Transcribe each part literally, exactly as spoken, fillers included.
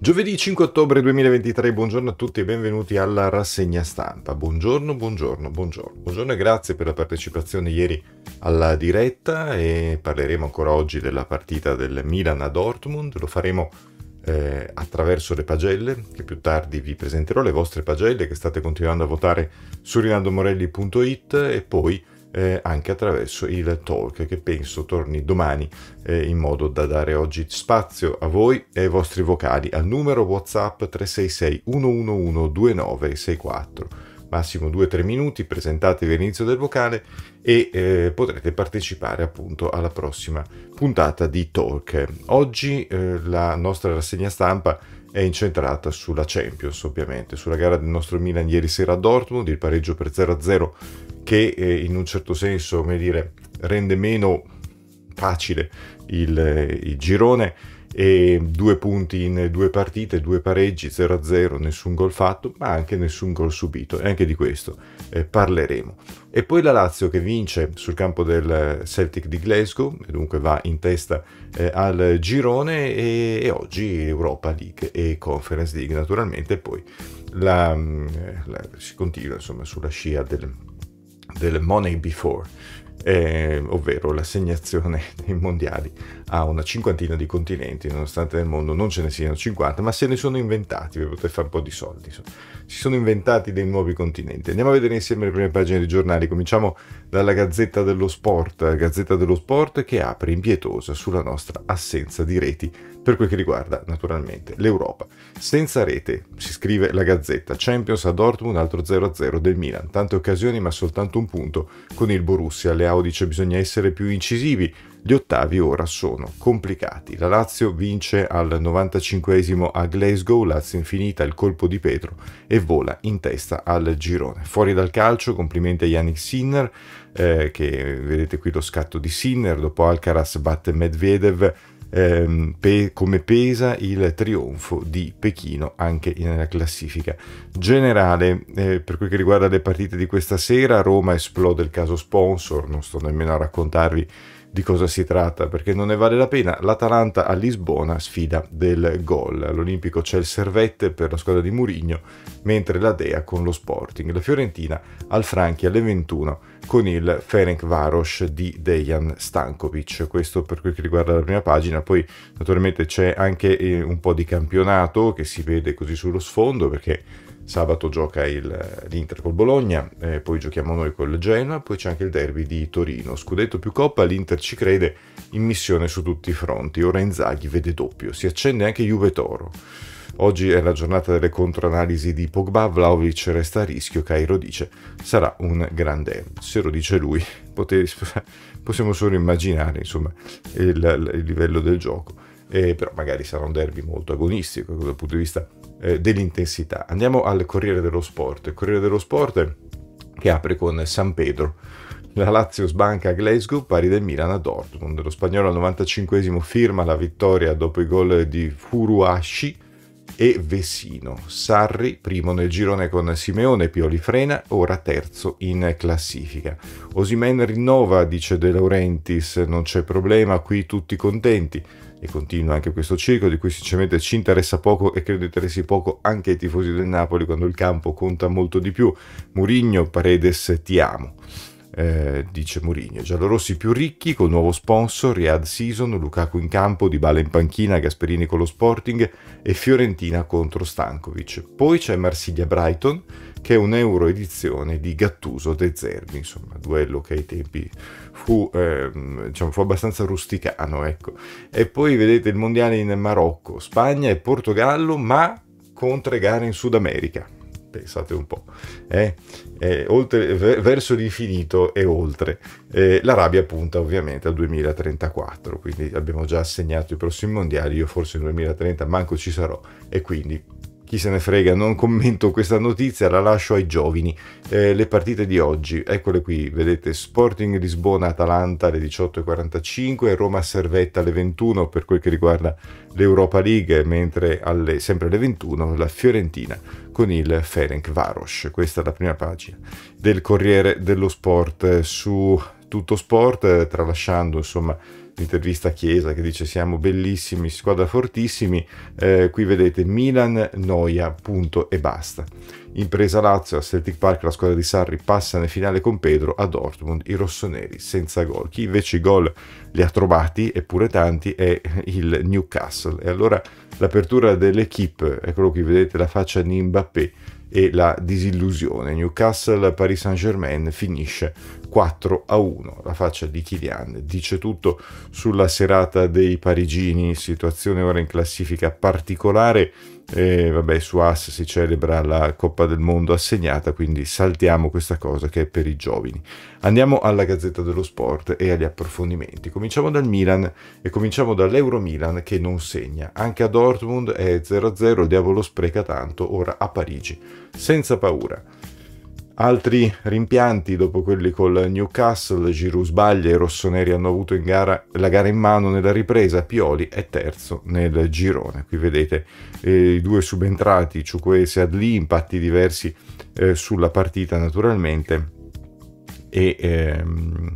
Giovedì cinque ottobre duemilaventitré, buongiorno a tutti e benvenuti alla rassegna stampa. Buongiorno, buongiorno, buongiorno. Buongiorno e grazie per la partecipazione ieri alla diretta e parleremo ancora oggi della partita del Milan a Dortmund. Lo faremo eh, attraverso le pagelle, che più tardi vi presenterò, le vostre pagelle che state continuando a votare su rinaldomorelli punto it e poi Eh, anche attraverso il talk che penso torni domani eh, in modo da dare oggi spazio a voi e ai vostri vocali al numero WhatsApp tre sei sei uno uno uno due nove sei quattro, massimo due tre minuti, presentatevi all'inizio del vocale e eh, potrete partecipare appunto alla prossima puntata di talk. Oggi eh, la nostra rassegna stampa è incentrata sulla Champions, ovviamente, sulla gara del nostro Milan ieri sera a Dortmund, il pareggio per zero a zero che eh, in un certo senso, come dire, rende meno facile il, il girone, e due punti in due partite, due pareggi, zero a zero, nessun gol fatto, ma anche nessun gol subito, e anche di questo eh, parleremo. E poi la Lazio che vince sul campo del Celtic di Glasgow, e dunque va in testa eh, al girone, e, e oggi Europa League e Conference League naturalmente, e poi la, la, si continua insomma sulla scia del, del Money Before, Eh, ovvero l'assegnazione dei mondiali a una cinquantina di continenti, nonostante nel mondo non ce ne siano cinquanta, ma se ne sono inventati, per poter fare un po' di soldi, insomma. Si sono inventati dei nuovi continenti. Andiamo a vedere insieme le prime pagine dei giornali. Cominciamo dalla Gazzetta dello Sport, Gazzetta dello Sport che apre impietosa sulla nostra assenza di reti per quel che riguarda naturalmente l'Europa. Senza rete, si scrive la Gazzetta, Champions a Dortmund, altro zero a zero del Milan, tante occasioni ma soltanto un punto con il Borussia. Leao dice bisogna essere più incisivi, gli ottavi ora sono complicati. La Lazio vince al novantacinquesimo a Glasgow, Lazio infinita, il colpo di Petro e vola in testa al girone. Fuori dal calcio, complimenti a Yannick Sinner, eh, che vedete qui lo scatto di Sinner, dopo Alcaraz batte Medvedev. Eh, pe- come pesa il trionfo di Pechino anche nella classifica generale. Eh, per quel che riguarda le partite di questa sera, Roma esplode il caso sponsor, non sto nemmeno a raccontarvi di cosa si tratta perché non ne vale la pena. L'Atalanta a Lisbona, sfida del gol. All'Olimpico c'è il Servette per la squadra di Mourinho, mentre la Dea con lo Sporting. La Fiorentina al Franchi alle ventuno con il Ferencváros di Dejan Stankovic. Questo per quel che riguarda la prima pagina. Poi naturalmente c'è anche eh, un po' di campionato che si vede così sullo sfondo, perché sabato gioca il, l'Inter col Bologna, eh, poi giochiamo noi col Genoa, poi c'è anche il derby di Torino. Scudetto più Coppa, l'Inter ci crede, in missione su tutti i fronti. Ora Inzaghi vede doppio, si accende anche Juve Toro. Oggi è la giornata delle controanalisi di Pogba, Vlahovic resta a rischio, Cairo dice sarà un grande, se lo dice lui pote- possiamo solo immaginare insomma il, il livello del gioco, eh, però magari sarà un derby molto agonistico dal punto di vista eh, dell'intensità. Andiamo al Corriere dello Sport, il Corriere dello Sport che apre con San Pedro. La Lazio sbanca a Glasgow, pari del Milan a Dortmund. Lo spagnolo al novantacinquesimo firma la vittoria dopo i gol di Furuhashi e Vecino. Sarri primo nel girone con Simeone, Pioli frena, ora terzo in classifica. Osimhen rinnova, dice De Laurentiis, non c'è problema, qui tutti contenti. E continua anche questo circo di cui sinceramente ci interessa poco e credo interessi poco anche ai tifosi del Napoli quando il campo conta molto di più. Mourinho, Paredes, ti amo. Eh, dice Mourinho. Giallorossi più ricchi col nuovo sponsor, Riyadh Season, Lukaku in campo, Dybala in panchina, Gasperini con lo Sporting e Fiorentina contro Stankovic. Poi c'è Marsiglia-Brighton che è un'euro edizione di Gattuso De Zerbi, insomma duello che ai tempi fu, eh, diciamo, fu abbastanza rusticano, ecco. E poi vedete il mondiale in Marocco, Spagna e Portogallo, ma con tre gare in Sud America. Pensate un po', eh? Eh, oltre, verso l'infinito e oltre. Eh, L'Arabia punta ovviamente al duemilatrentaquattro, quindi abbiamo già assegnato i prossimi mondiali, io forse nel duemilatrenta manco ci sarò, e quindi chi se ne frega, non commento questa notizia, la lascio ai giovani. Eh, le partite di oggi, eccole qui, vedete, Sporting Lisbona-Atalanta alle diciotto e quarantacinque, Roma-Servette alle ventuno per quel che riguarda l'Europa League, mentre alle, sempre alle ventuno la Fiorentina con il Ferencváros. Questa è la prima pagina del Corriere dello Sport. Su Tutto Sport, tralasciando insomma l'intervista a Chiesa che dice siamo bellissimi, squadra fortissimi, eh, qui vedete Milan, noia, punto e basta. Impresa Lazio, a Celtic Park la squadra di Sarri passa nel finale con Pedro, a Dortmund i rossoneri senza gol. Chi invece i gol li ha trovati, eppure tanti, è il Newcastle. E allora l'apertura dell'equipe, eccolo qui, vedete la faccia di Mbappé e la disillusione. Newcastle Paris Saint-Germain finisce quattro a uno. La faccia di Kylian dice tutto sulla serata dei parigini, situazione ora in classifica particolare. E vabbè, su As si celebra la Coppa del Mondo assegnata, quindi saltiamo questa cosa che è per i giovani. Andiamo alla Gazzetta dello Sport e agli approfondimenti. Cominciamo dal Milan e cominciamo dall'Euro Milan che non segna. Anche a Dortmund è zero a zero, il diavolo spreca tanto, ora a Parigi, senza paura. Altri rimpianti dopo quelli col Newcastle, Giroud sbaglia, i rossoneri hanno avuto in gara, la gara in mano nella ripresa, Pioli è terzo nel girone. Qui vedete eh, i due subentrati, Chukwueze e Adli, impatti diversi eh, sulla partita naturalmente. E ehm,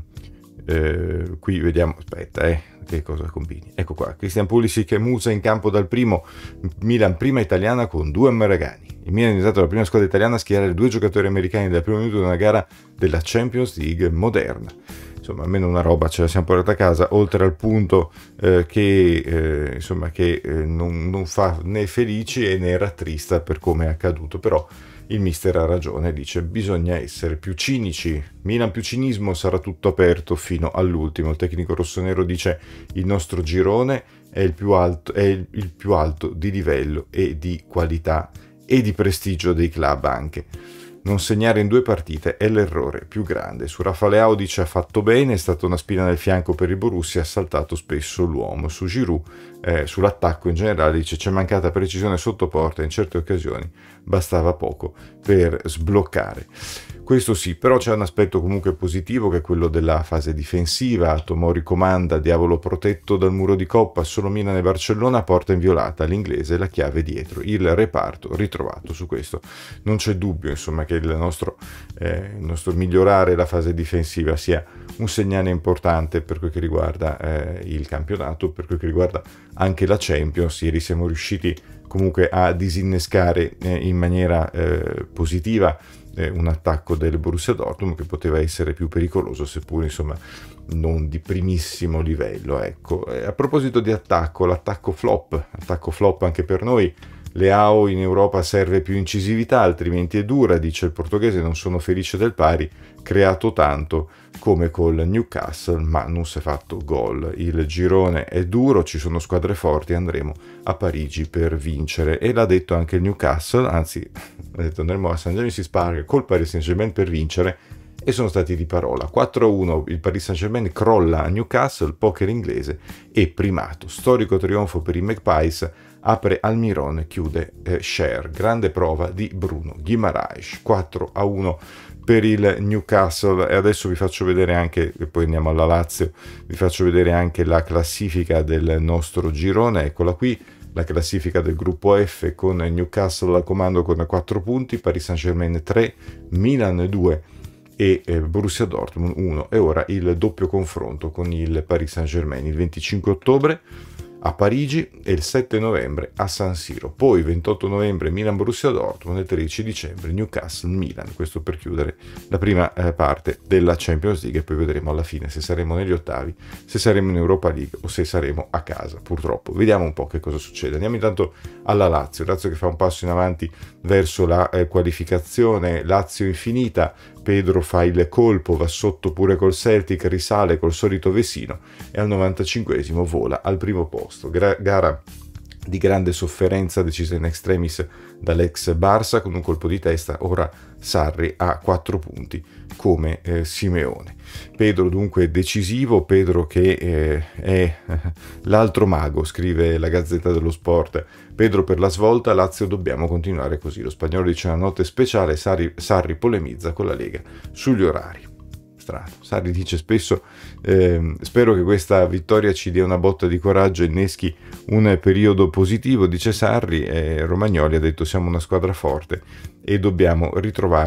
eh, qui vediamo, aspetta eh, che cosa combini, ecco qua, Christian Pulisic e Musa in campo dal primo, Milan prima italiana con due Maragani. Il Milan è diventato la prima squadra italiana a schierare due giocatori americani dal primo minuto di una gara della Champions League moderna. Insomma, almeno una roba ce la siamo portata a casa, oltre al punto eh, che, eh, insomma, che eh, non, non fa né felici e né rattrista per come è accaduto, però il mister ha ragione, dice bisogna essere più cinici, Milan più cinismo, sarà tutto aperto fino all'ultimo. Il tecnico rossonero dice il nostro girone è il più alto, è il, il più alto di livello e di qualità e di prestigio dei club anche. Non segnare in due partite è l'errore più grande. Su Rafaleao dice ha fatto bene, è stata una spina nel fianco per il Borussia, ha saltato spesso l'uomo. Su Giroud, eh, sull'attacco in generale, dice c'è mancata precisione sotto porta, in certe occasioni bastava poco per sbloccare. Questo sì, però c'è un aspetto comunque positivo che è quello della fase difensiva. Tomori comanda, diavolo protetto dal muro di Coppa, solo Milan e Barcellona, porta inviolata, l'inglese la chiave dietro, il reparto ritrovato. Su questo non c'è dubbio, insomma, che il nostro, eh, il nostro migliorare la fase difensiva sia un segnale importante per quel che riguarda eh, il campionato, per quel che riguarda anche la Champions. Ieri siamo riusciti comunque a disinnescare eh, in maniera eh, positiva eh, un attacco del Borussia Dortmund che poteva essere più pericoloso, seppure insomma non di primissimo livello, ecco. E a proposito di attacco, l'attacco flop, attacco flop anche per noi. Leao in Europa serve più incisività, altrimenti è dura, dice il portoghese, non sono felice del pari, creato tanto come col Newcastle, ma non si è fatto gol. Il girone è duro, ci sono squadre forti, andremo a Parigi per vincere. E l'ha detto anche il Newcastle, anzi, ha detto andremo a Saint James's Park col Paris Saint-Germain per vincere, e sono stati di parola. quattro a uno il Paris Saint-Germain crolla a Newcastle, poker inglese e primato. Storico trionfo per i Magpies, apre Almiron, chiude eh, Cher. Grande prova di Bruno Guimaraes, quattro a uno per il Newcastle. E adesso vi faccio vedere anche, e poi andiamo alla Lazio, vi faccio vedere anche la classifica del nostro girone. Eccola qui, la classifica del gruppo F con Newcastle al comando con quattro punti, Paris Saint-Germain tre, Milan due e eh, Borussia Dortmund uno. E ora il doppio confronto con il Paris Saint-Germain il venticinque ottobre a Parigi e il sette novembre a San Siro. Poi ventotto novembre Milan-Borussia Dortmund e il tredici dicembre Newcastle-Milan. Questo per chiudere la prima eh, parte della Champions League, e poi vedremo alla fine se saremo negli ottavi, se saremo in Europa League o se saremo a casa, purtroppo. Vediamo un po' che cosa succede. Andiamo intanto alla Lazio. Lazio che fa un passo in avanti verso la eh, qualificazione. Lazio infinita. Pedro fa il colpo, va sotto pure col Celtic, risale col solito Vesino e al novantacinquesimo vola al primo posto. Gra- gara di grande sofferenza decisa in extremis dall'ex Barça con un colpo di testa. Ora Sarri ha quattro punti come eh, Simeone. Pedro dunque decisivo, Pedro che eh, è l'altro mago, scrive la Gazzetta dello Sport. Pedro per la svolta, Lazio dobbiamo continuare così. Lo spagnolo dice una notte speciale, Sarri, Sarri polemizza con la Lega sugli orari. Strano. Sarri dice spesso eh, spero che questa vittoria ci dia una botta di coraggio e inneschi un periodo positivo, dice Sarri, e Romagnoli ha detto siamo una squadra forte e dobbiamo ritrovare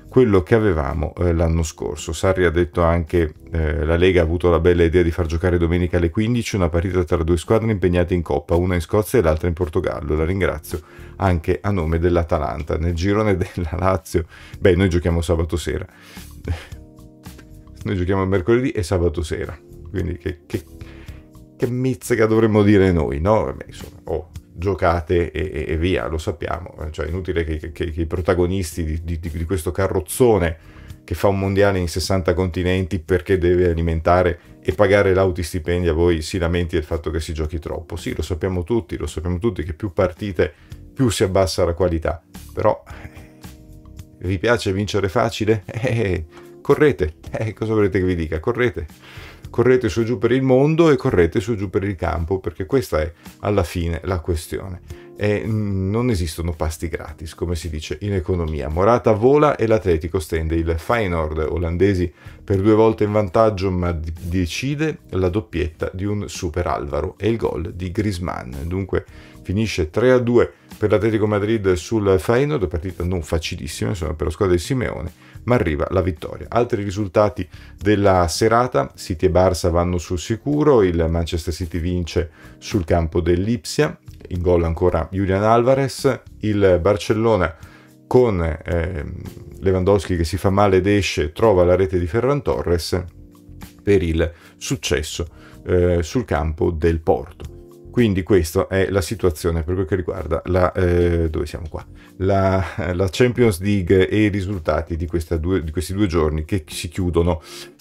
quello che avevamo eh, l'anno scorso. Sarri ha detto anche eh, la Lega ha avuto la bella idea di far giocare domenica alle quindici una partita tra due squadre impegnate in Coppa, una in Scozia e l'altra in Portogallo. La ringrazio anche a nome dell'Atalanta. Nel girone della Lazio, beh, noi giochiamo sabato sera, noi giochiamo mercoledì e sabato sera, quindi che, che, che mizzica dovremmo dire noi, no? Vabbè, insomma, oh, giocate e, e via, lo sappiamo, cioè è inutile che, che, che i protagonisti di, di, di questo carrozzone che fa un mondiale in sessanta continenti perché deve alimentare e pagare l'autistipendio a voi si lamenti del fatto che si giochi troppo. Sì, lo sappiamo tutti, lo sappiamo tutti che più partite più si abbassa la qualità, però vi piace vincere facile? Eh, correte, eh, cosa volete che vi dica? Correte, correte su e giù per il mondo e correte su e giù per il campo, perché questa è alla fine la questione. E non esistono pasti gratis, come si dice in economia. Morata vola e l'Atletico stende il Feyenoord, olandesi per due volte in vantaggio, ma decide la doppietta di un super Alvaro e il gol di Griezmann. Dunque finisce tre a due per l'Atletico Madrid sul Feyenoord, partita non facilissima insomma per la squadra di Simeone, ma arriva la vittoria. Altri risultati della serata: City e Barça vanno sul sicuro, il Manchester City vince sul campo dell'Ipsia, in gol ancora Julian Alvarez, il Barcellona con eh, Lewandowski che si fa male ed esce, trova la rete di Ferran Torres per il successo eh, sul campo del Porto. Quindi questa è la situazione per quel che riguarda la, eh, dove siamo qua? La, la Champions League e i risultati di, questa due, di questi due giorni che si chiudono.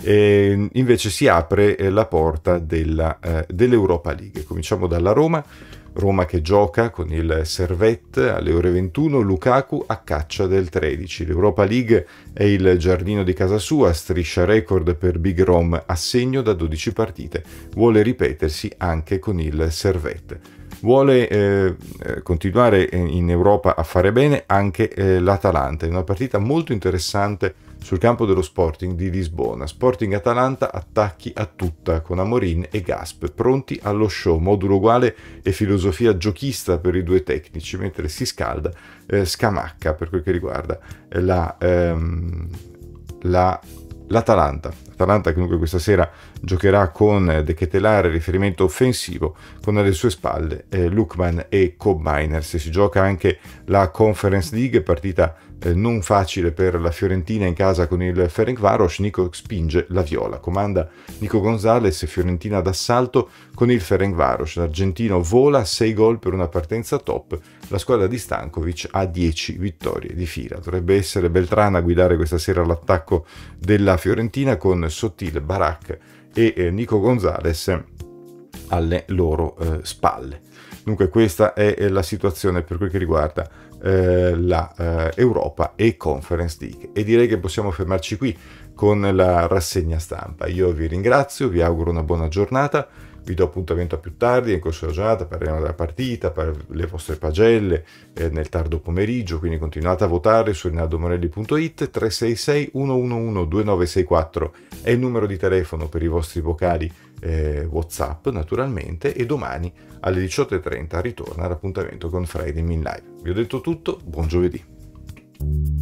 E invece si apre eh, la porta della, eh, dell'Europa League. Cominciamo dalla Roma. Roma che gioca con il Servette alle ore ventuno, Lukaku a caccia del tredici. L'Europa League è il giardino di casa sua, striscia record per Big Rom a segno da dodici partite. Vuole ripetersi anche con il Servette. Vuole eh, continuare in Europa a fare bene anche eh, l'Atalanta, in una partita molto interessante sul campo dello Sporting di Lisbona. Sporting Atalanta, attacchi a tutta con Amorin e Gasp pronti allo show, modulo uguale e filosofia giochista per i due tecnici, mentre si scalda eh, Scamacca per quel che riguarda la, ehm, la l'Atalanta. L'Atalanta che comunque questa sera giocherà con De Ketelaere, riferimento offensivo, con alle sue spalle eh, Lookman e Koopmeiners. Si gioca anche la Conference League, partita eh, non facile per la Fiorentina in casa con il Ferencváros. Nico spinge la viola, comanda Nico Gonzalez, Fiorentina d'assalto con il Ferencváros. L'argentino vola, sei gol per una partenza top. La squadra di Stankovic ha dieci vittorie di fila. Dovrebbe essere Beltrán a guidare questa sera l'attacco della Fiorentina con Sottile, Barak e eh, Nico Gonzalez alle loro eh, spalle. Dunque questa è la situazione per quel che riguarda eh, la eh, Europa e Conference League, e direi che possiamo fermarci qui con la rassegna stampa. Io vi ringrazio, vi auguro una buona giornata. Vi do appuntamento a più tardi, in corso della giornata parleremo della partita, per le vostre pagelle eh, nel tardo pomeriggio, quindi continuate a votare su rinaldomorelli punto it. Tre sei sei uno uno uno due nove sei quattro è il numero di telefono per i vostri vocali eh, WhatsApp naturalmente, e domani alle diciotto e trenta ritorna l'appuntamento con Friday in Live. Vi ho detto tutto, buon giovedì.